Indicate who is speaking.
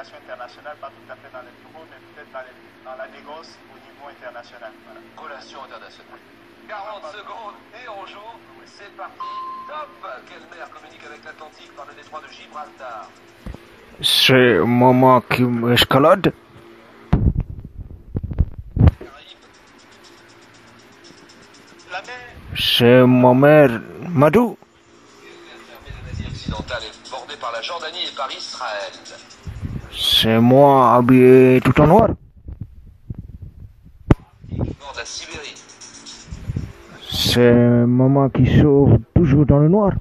Speaker 1: relations internationales, pas tout à fait dans les bureaux, mais peut-être dans la négoce au niveau international. Voilà.
Speaker 2: Relations internationales. 40 secondes et on joue. C'est parti. Top. Quelle mer communique avec l'Atlantique par le détroit de Gibraltar?
Speaker 3: C'est maman qui m'escalade.
Speaker 1: La mer.
Speaker 3: C'est ma mère Madou.
Speaker 2: L'Asie occidentale est bordée par la Jordanie et par Israël.
Speaker 3: C'est moi habillé tout en noir.
Speaker 2: Nord de la Sibérie.
Speaker 3: C'est maman qui sauve toujours dans le noir.